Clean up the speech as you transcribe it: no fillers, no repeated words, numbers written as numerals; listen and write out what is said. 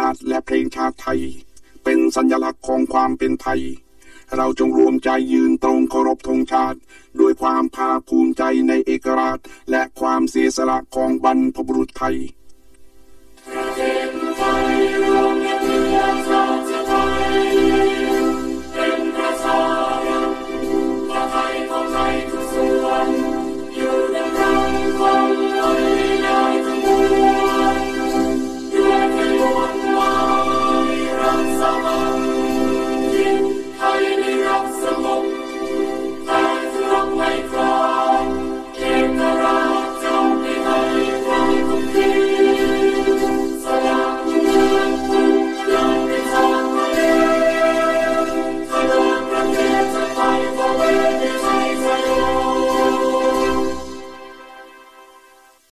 าติและเพลงชาติไทยเป็นสัญลักษณ์ของความเป็นไทยเราจงรวมใจยืนตรงเคารพธงชาติด้วยความภาคภูมิใจในเอกราชและความเสียสละของบรรพบุรุษไทยประเทศไทย